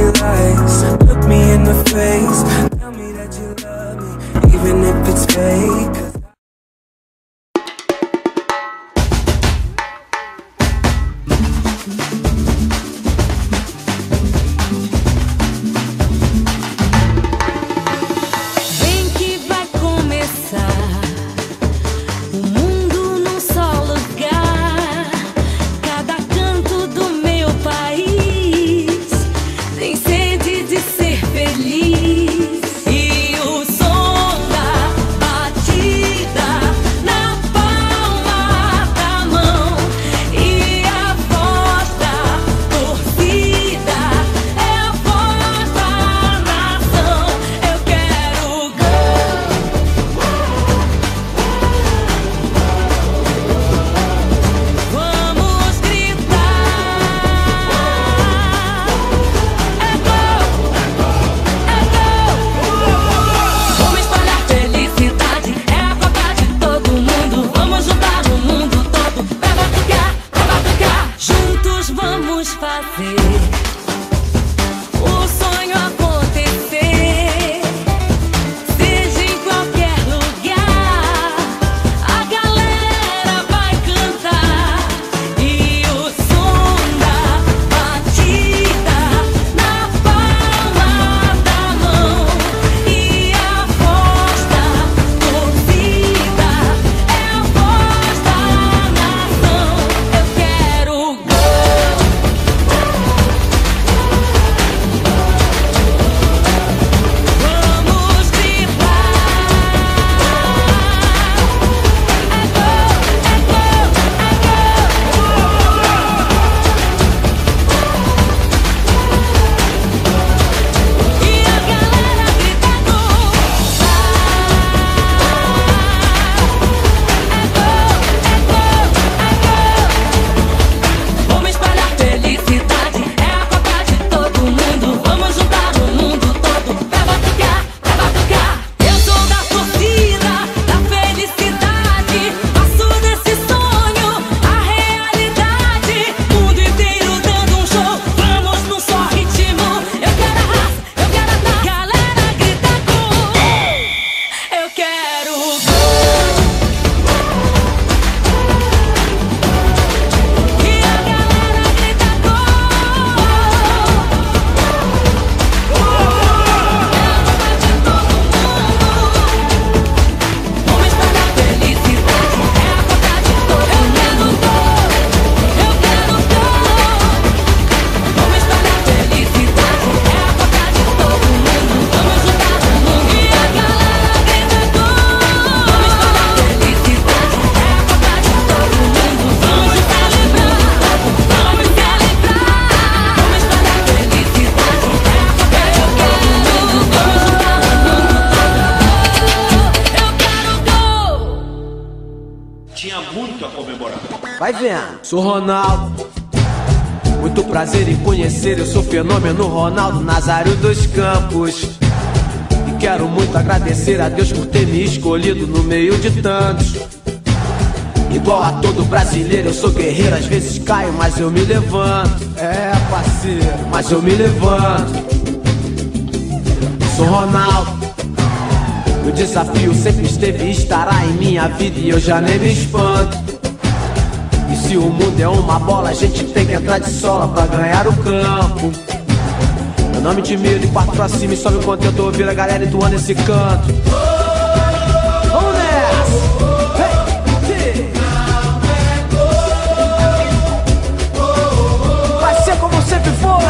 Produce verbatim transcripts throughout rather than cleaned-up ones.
lies. Look me in the face, tell me that you love me, even if it's fake. Tinha muito a comemorar. Vai vendo. Sou Ronaldo, muito prazer em conhecer. Eu sou fenômeno Ronaldo Nazário dos Campos. E quero muito agradecer a Deus por ter me escolhido no meio de tantos. Igual a todo brasileiro, eu sou guerreiro. Às vezes caio, mas eu me levanto. É, parceiro, mas eu me levanto. Sou Ronaldo, o desafio sempre esteve e estará em minha vida, e eu já nem me espanto. E se o mundo é uma bola, a gente tem que entrar de sola pra ganhar o campo. Eu não me intimido, e parto pra cima e sobe o contento ouvir a galera entoando esse canto. Vamos nessa! Hey! Vai ser como sempre for!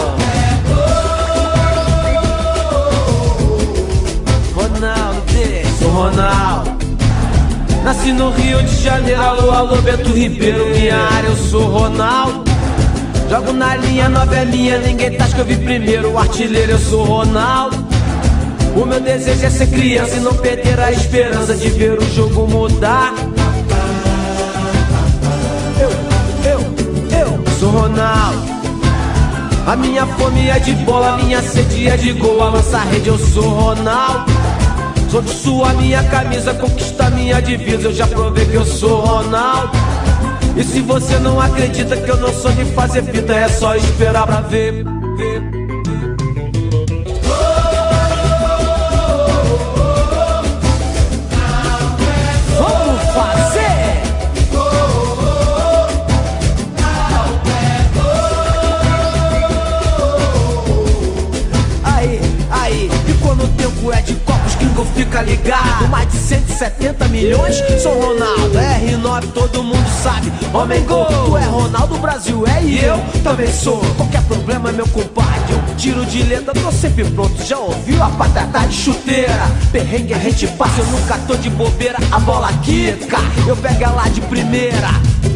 Sou Ronaldo, nasci no Rio de Janeiro. Alô, alô, Beto Ribeiro, minha área, eu sou Ronaldo. Jogo na linha, novelinha, ninguém tá, que eu vi primeiro. O artilheiro, eu sou Ronaldo. O meu desejo é ser criança e não perder a esperança de ver o jogo mudar. Eu, eu, eu sou Ronaldo. A minha fome é de bola, a minha sede é de gol. A lança rede, eu sou Ronaldo. Sou de sua minha camisa, conquista minha divisa. Eu já provei que eu sou Ronaldo. E se você não acredita que eu não sou de fazer fita, é só esperar pra ver, ver, ver. fica ligado. Mais de cento e setenta milhões, sou Ronaldo, R nove todo mundo sabe. Homem gol, tu é Ronaldo, Brasil é e eu também sou. Qualquer problema, meu compadre, eu tiro de letra, tô sempre pronto. Já ouviu a patata de chuteira? Perrengue a gente passa, eu nunca tô de bobeira, a bola quica, eu pego ela de primeira.